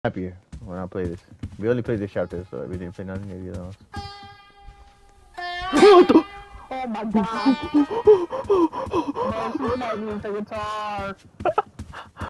Happy when I play this. We only played this chapter, so we didn't play nothing else. Oh my god! No, she's not using the guitar.